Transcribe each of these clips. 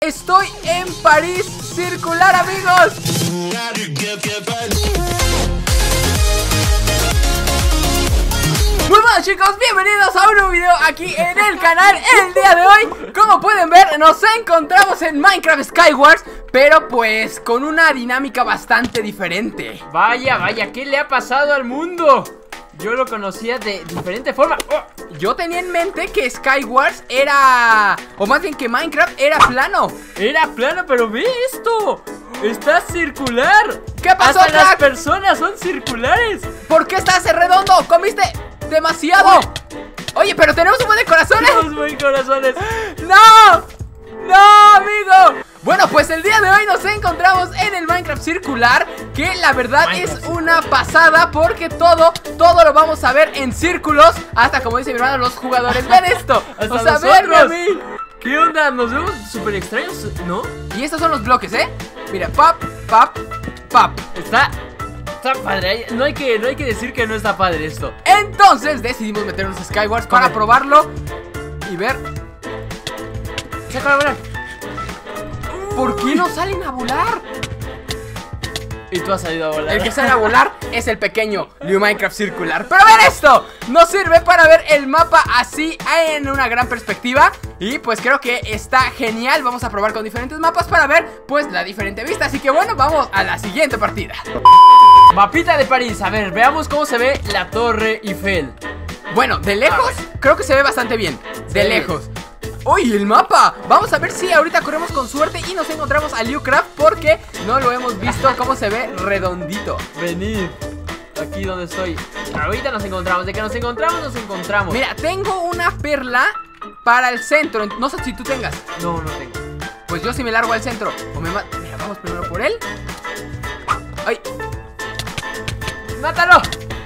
Estoy en París circular, amigos. Muy buenas, chicos, bienvenidos a un nuevo video aquí en el canal. El día de hoy, como pueden ver, nos encontramos en Minecraft Skywars, pero pues con una dinámica bastante diferente. Vaya, ¿qué le ha pasado al mundo? Yo lo conocía de diferente forma. Yo tenía en mente que Skywars era... o más bien que Minecraft era plano. Era plano, pero ve esto. Está circular. ¿Qué pasó, Hasta las crack? personas son circulares. ¿Por qué estás redondo? ¿Comiste demasiado? Oye, pero tenemos un buen de corazones. Tenemos buen corazones. ¡No! ¡No, amigo! Bueno, pues el día de hoy nos encontramos en el Minecraft circular, que la verdad es una pasada porque todo lo vamos a ver en círculos. Hasta, como dice mi hermano, los jugadores ven esto. Hasta O sea, nosotros. verme a mí. ¿Qué onda? Nos vemos súper extraños, ¿no? Y estos son los bloques, ¿eh? Mira, pap, pap, pap. Está padre. No hay que decir que no está padre esto. Entonces decidimos meternos a Skywars para probarlo y ver. Sácalo a volar. ¿Por qué no salen a volar? Y tú has salido a volar. El que sale a volar es el pequeño New Minecraft circular. Pero a ver esto, nos sirve para ver el mapa así en una gran perspectiva. Y pues creo que está genial. Vamos a probar con diferentes mapas para ver pues la diferente vista. Así que bueno, vamos a la siguiente partida. Mapita de París, a ver, veamos cómo se ve la Torre Eiffel. Bueno, de lejos creo que se ve bastante bien. De Sí. lejos. ¡Uy, el mapa! Vamos a ver si ahorita corremos con suerte y nos encontramos a Liucraft, porque no lo hemos visto cómo se ve redondito. Venid, aquí donde estoy. Ahorita nos encontramos, de que nos encontramos. Mira, tengo una perla para el centro. No sé si tú tengas. No tengo. Pues yo sí me largo al centro. O me Mira, vamos primero por él. ¡Ay! ¡Mátalo!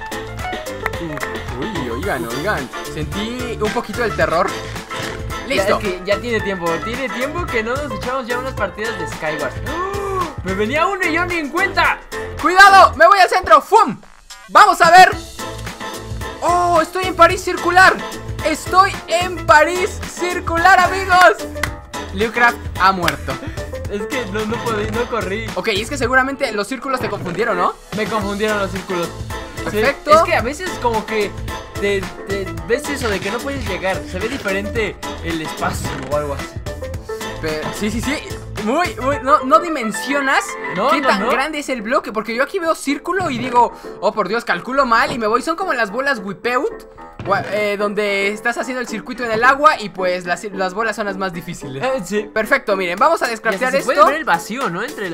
Uy, oigan. Sentí un poquito del terror. Listo. Ya, es que ya tiene tiempo que no nos echamos ya unas partidas de Skywars. ¡Oh! Me venía uno y yo ni en cuenta. ¡Cuidado! ¡Me voy al centro! ¡Fum! ¡Vamos a ver! ¡Oh! Estoy en París circular. Estoy en París circular, amigos. Liucraft ha muerto. Es que no corrí. Ok, y es que seguramente los círculos te confundieron, ¿no? Me confundieron los círculos. Perfecto. Sí, es que a veces como que te ves eso de que no puedes llegar. Se ve diferente el espacio o algo así. Pero, sí. Muy, no dimensionas qué tan no. grande es el bloque. Porque yo aquí veo círculo y digo, oh por Dios, calculo mal y me voy. Son como las bolas Wipeout, donde estás haciendo el circuito en el agua y pues las bolas son las más difíciles. Sí. Perfecto, miren, vamos a descraftear esto. Se puede ver el vacío, ¿no? Entre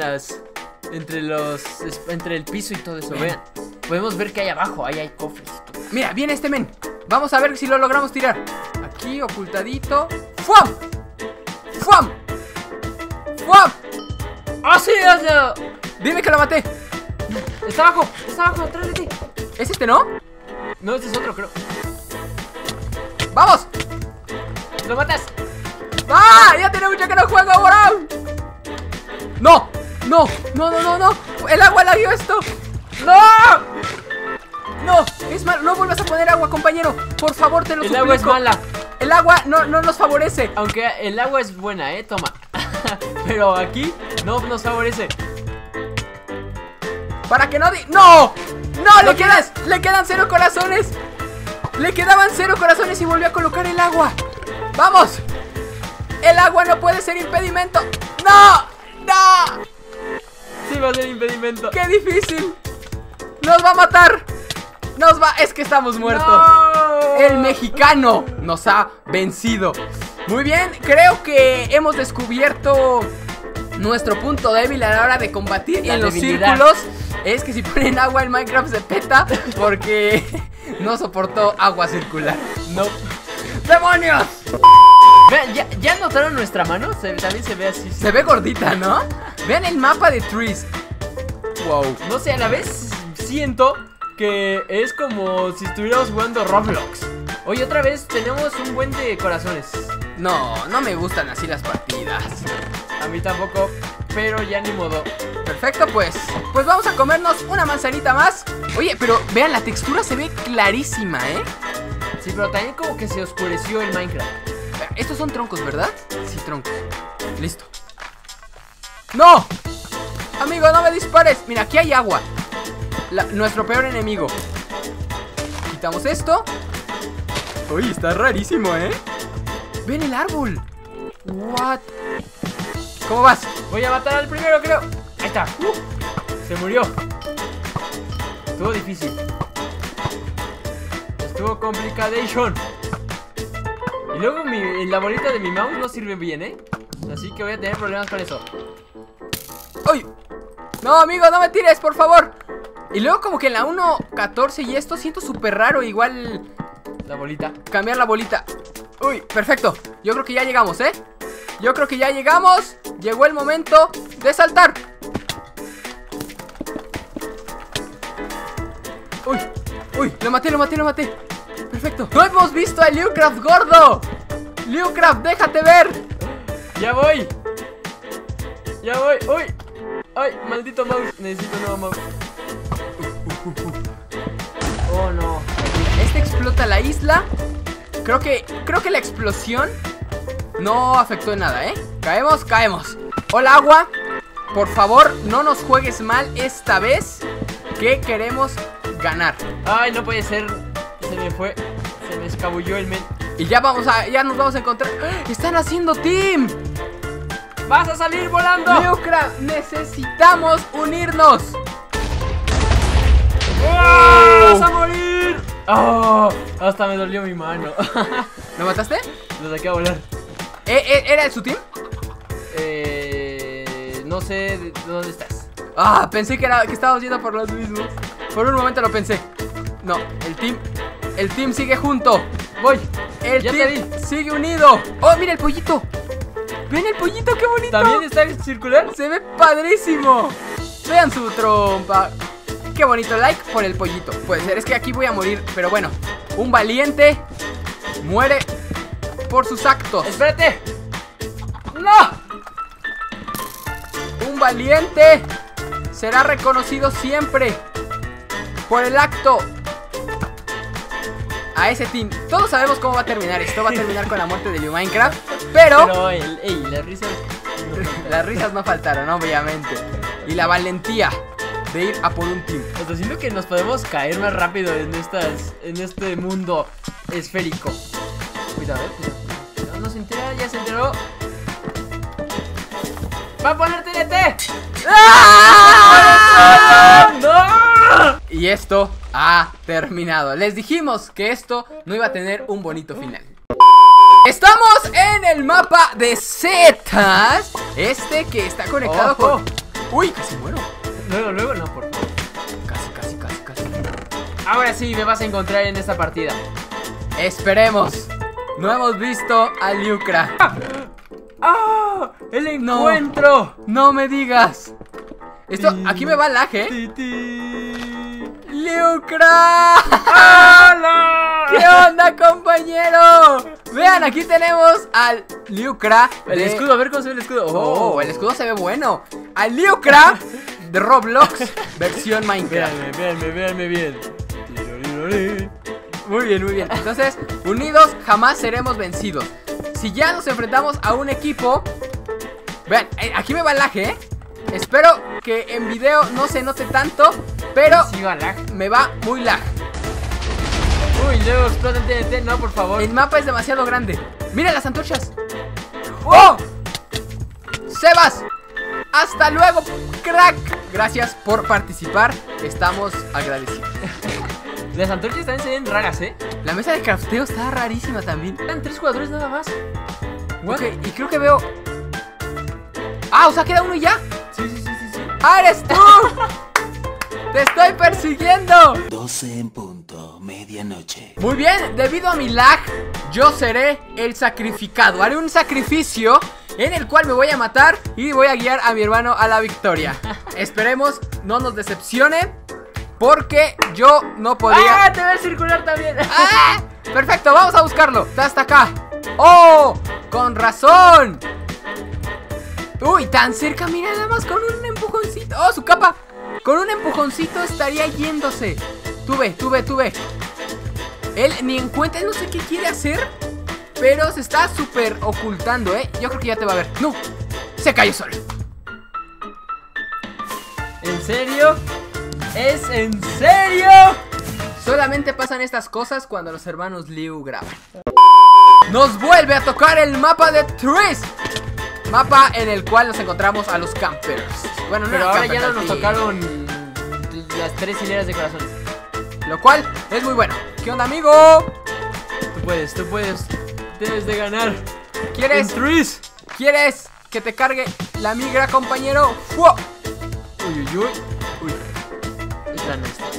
el piso y todo eso. Vean, podemos ver que hay abajo, ahí hay cofres y todo. Mira, viene este men. Vamos a ver si lo logramos tirar. Aquí, ocultadito. ¡Fuam! ¡Fuam! ¡Fuam! ¡Oh, sí! Dime que lo maté. Está abajo, atrás de ti. ¿Es este, no? No, este es otro, creo. ¡Vamos! ¡Lo matas! ¡Ah! Ya tiene mucho que no juego ahora. ¡No! ¡No! El agua la dio esto. ¡No! No, es malo, no vuelvas a poner agua, compañero. Por favor, te lo suplico. El agua es mala. El agua no nos favorece. Aunque el agua es buena, toma. Pero aquí no nos favorece. Para que no ¡No! ¡No! ¡Le quedan 0 corazones! Le quedaban 0 corazones y volvió a colocar el agua. ¡Vamos! El agua no puede ser impedimento. ¡No! Sí va a ser impedimento. ¡Qué difícil! ¡Nos va a matar! Es que estamos muertos. ¡No! El mexicano nos ha vencido. Muy bien, creo que hemos descubierto nuestro punto débil a la hora de combatir en los círculos. Es que si ponen agua en Minecraft se peta porque no soportó agua circular. No. ¡Demonios! Vean, ¿ya notaron nuestra mano? También se ve así. Se ve gordita, ¿no? Vean el mapa de Trees. Wow. No sé, a la vez siento que es como si estuviéramos jugando Roblox. Hoy otra vez tenemos un buen de corazones. No me gustan así las partidas. A mí tampoco, pero ya ni modo. Perfecto, pues vamos a comernos una manzanita más. Oye, pero vean, la textura se ve clarísima, ¿eh? Sí, pero también como que se oscureció el Minecraft. Estos son troncos, ¿verdad? Sí, troncos. Listo. ¡No! Amigo, no me dispares. Mira, aquí hay agua. Nuestro peor enemigo. Quitamos esto. Uy, está rarísimo, ¿eh? Ven el árbol. What? ¿Cómo vas? Voy a matar al primero, creo. Ahí está. Se murió. Estuvo difícil. Estuvo complicadation. Y luego la bolita de mi mouse no sirve bien, ¿eh? Así que voy a tener problemas con eso. ¡Uy! No, amigo, no me tires, por favor. Y luego como que en la 1.14 y esto siento súper raro. Igual la bolita. Cambiar la bolita. Uy, perfecto. Yo creo que ya llegamos, ¿eh? Yo creo que ya llegamos. Llegó el momento de saltar. Uy, uy, lo maté, lo maté, lo maté. Perfecto. No hemos visto a Liucraft gordo. Liucraft, déjate ver. Ya voy. Ya voy. Uy. Ay, maldito mouse. Necesito un nuevo mouse. Oh, no. Este explota la isla. Creo que la explosión no afectó en nada, ¿eh? Caemos, caemos. Hola, agua. Por favor, no nos juegues mal esta vez, que queremos ganar. Ay, no puede ser. Se me fue. Se me escabulló el men. Y ya nos vamos a encontrar. ¡Están haciendo team! ¡Vas a salir volando! Liucraft, necesitamos unirnos. ¡Vas a morir! ¡Oh! Hasta me dolió mi mano. ¿Lo mataste? Lo saqué a volar. ¿Era de su team? No sé de dónde estás. Ah, pensé que estábamos yendo por los mismos. Por un momento lo pensé. No, el team sigue junto. Voy. El team sigue unido. Oh, mira el pollito. Ven el pollito, qué bonito. ¿También está circular? Se ve padrísimo. Vean su trompa. Qué bonito, like por el pollito. Puede ser, es que aquí voy a morir. Pero bueno, un valiente muere por sus actos. ¡Espérate! ¡No! Un valiente será reconocido siempre por el acto. A ese team. Todos sabemos cómo va a terminar esto. Va a terminar con la muerte de Minecraft. Pero las risas. Las risas no faltaron, obviamente. Y la valentía de ir a por un team. Hasta siento que nos podemos caer más rápido en este mundo esférico. Cuidado, cuidado. No se entera, ya se enteró. ¡Va a poner TNT! ¡Ah! ¡No! Y esto ha terminado. Les dijimos que esto no iba a tener un bonito final. Estamos en el mapa de Zetas. Este que está conectado con... Uy, casi muero. Luego, no, por favor. Casi. Ahora sí me vas a encontrar en esta partida. Esperemos. No hemos visto a Liucraft. ¡Ah! ¡El encuentro! No me digas. Esto, aquí me va lag, ¿eh? ¡Liucraft! ¡Hala! ¿Qué onda, compañero? Vean, aquí tenemos al Liucraft. El escudo, a ver cómo se ve el escudo. Oh, el escudo se ve bueno. Al Liucraft de Roblox versión Minecraft. Véanme bien. Muy bien. Entonces, unidos jamás seremos vencidos. Si ya nos enfrentamos a un equipo... Vean, aquí me va el lag, ¿eh? Espero que en video no se note tanto, pero sí va lag. Me va muy lag. Uy, luego explota el TNT, no, por favor. El mapa es demasiado grande. Mira las antorchas. ¡Oh! Sebas, hasta luego, crack. Gracias por participar. Estamos agradecidos. Las antorchas también se ven raras, ¿eh? La mesa de crafteo está rarísima también. Eran 3 jugadores nada más. Ok, y creo que veo... Ah, o sea, queda uno y ya. Sí. ¡Ah, eres tú! ¡Te estoy persiguiendo! 12 en punto, medianoche. Muy bien, debido a mi lag, yo seré el sacrificado. Haré un sacrificio en el cual me voy a matar y voy a guiar a mi hermano a la victoria. Esperemos no nos decepcione, porque yo no podría... ¡Ah! Te ves circular también. ¡Ah! Perfecto, vamos a buscarlo. Está hasta acá. ¡Oh! ¡Con razón! Uy, tan cerca, mira, nada más con un empujoncito. ¡Oh, su capa! Con un empujoncito estaría yéndose. Tú ve. Él ni en cuenta, no sé qué quiere hacer, pero se está súper ocultando, ¿eh? Yo creo que ya te va a ver. ¡No! Se cayó solo. ¿En serio? ¿Es en serio? Solamente pasan estas cosas cuando los hermanos Liu graban. Nos vuelve a tocar el mapa de Trees. Mapa en el cual nos encontramos a los campers. Bueno, no pero eran ahora campers, ya no nos sí. tocaron las 3 hileras de corazones. Lo cual es muy bueno. ¿Qué onda, amigo? Tú puedes. Debes de ganar. ¿Quieres? En Trees. ¿Quieres que te cargue la migra, compañero? ¡Fua! Uy. Están estos.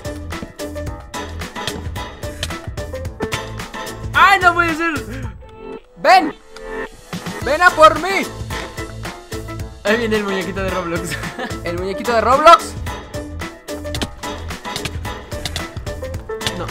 ¡Ay, no puede ser! ¡Ven! ¡Ven a por mí! Ahí viene el muñequito de Roblox. El muñequito de Roblox. No.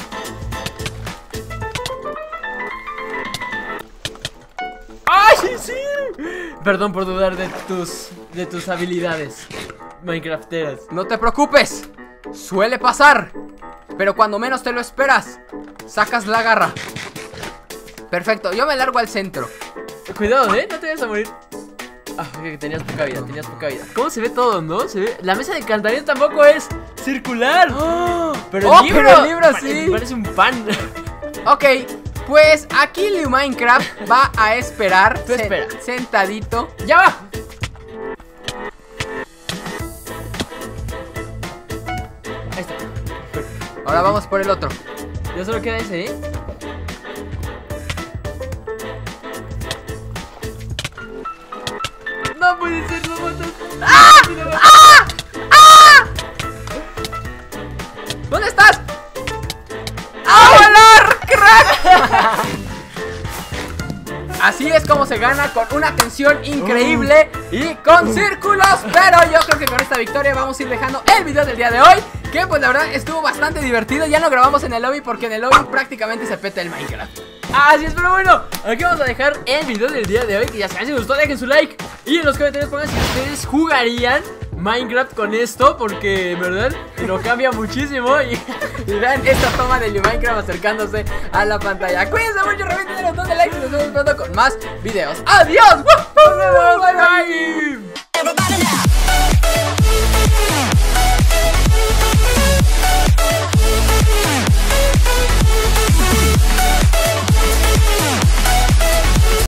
¡Ay, sí! Perdón por dudar de tus habilidades minecrafteras. No te preocupes. Suele pasar. Pero cuando menos te lo esperas, sacas la garra. Perfecto, yo me largo al centro. Cuidado, no te vayas a morir. Ah, que tenías poca vida. ¿Cómo se ve todo, no? Se ve... La mesa de encantamiento tampoco es circular. Pero el libro, pero el libro sí. Parece un pan. Ok, pues aquí Liu Minecraft va a esperar. Tú espera. Sentadito. ¡Ya va! Ahí está. Ahora vamos por el otro. Ya solo queda ese, ¿eh? No puede ser, no matas. ¿Dónde estás? ¡A volar, crack! Así es como se gana, con una tensión increíble y con círculos. Pero yo creo que con esta victoria vamos a ir dejando el video del día de hoy, que pues la verdad estuvo bastante divertido. Ya no grabamos en el lobby porque en el lobby prácticamente se peta el Minecraft. Así es, pero bueno, aquí vamos a dejar el video del día de hoy. Que ya saben, si les gustó, dejen su like. Y en los comentarios pongan si ustedes jugarían Minecraft con esto, porque en verdad lo cambia muchísimo. Y vean esta toma de Minecraft acercándose a la pantalla. Cuídense mucho, revienten el botón de like y nos vemos pronto con más videos. ¡Adiós! nos vemos, bye bye. Everybody now.